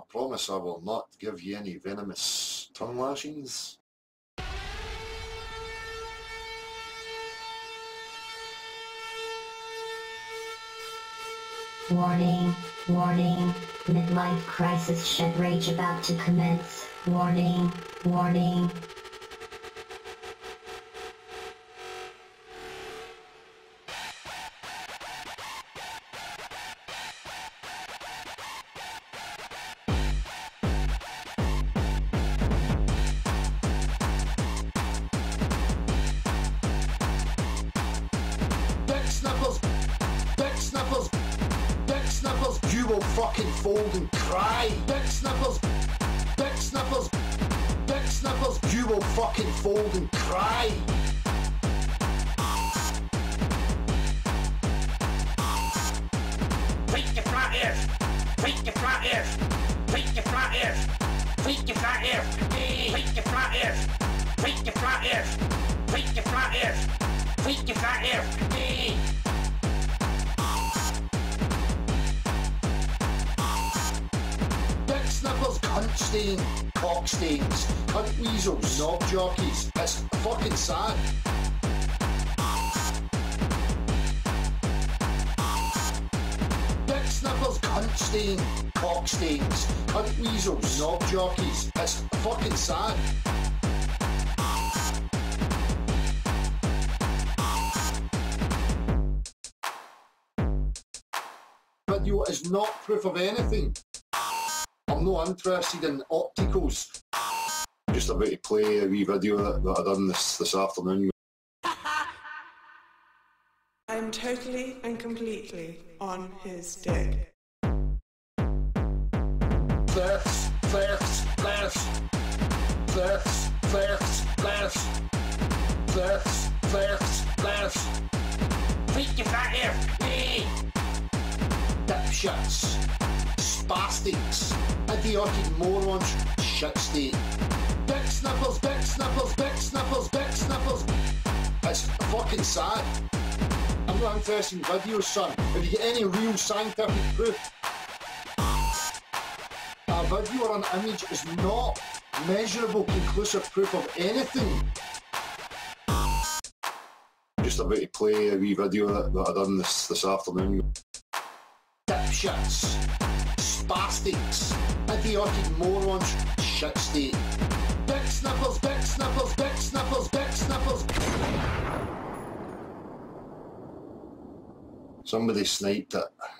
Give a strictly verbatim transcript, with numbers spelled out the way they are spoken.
promise I will not give you any venomous tongue lashings. Warning, warning, midlife crisis shed rage about to commence. Warning, warning. Dick sniffers, dick sniffers, dick sniffers, you will fucking fold and cry. Dick sniffers, dick sniffers, dick sniffers, you will fucking fold and cry. Tweak your flat ears, tweak your flat ears, tweak your flat ears, tweak your flat ears, tweak your flat ears, tweak your flat ears, tweak your flat ears, tweak your flat ears. Dick sniffers, cunt stain, cock stains, cunt weasels, knob jockeys. It's fucking sad. Dick sniffers, cunt stain, cock stains, cunt weasels, knob jockeys. It's fucking sad. Video is not proof of anything. I'm not interested in opticals. Just about to play a wee video that, that I done this, this afternoon. I'm totally and completely on his dick. Thirst, thirst, thirst, thirst, thirst, thirst, thirst, thirst, thirst. Tweak your flat ears. Dipshits, spastics, idiotic morons, shit state. Dick sniffers, dick sniffers, dick sniffers, dick sniffers. It's fucking sad. I'm not interested in videos, son. If you get any real scientific proof, a video or an image is not measurable, conclusive proof of anything. Just about to play a wee video that, that I done this, this afternoon. Dipshits, spastics, idiotic morons, shit state. Dick sniffers, dick sniffers, dick sniffers, dick sniffers. Somebody sniped it.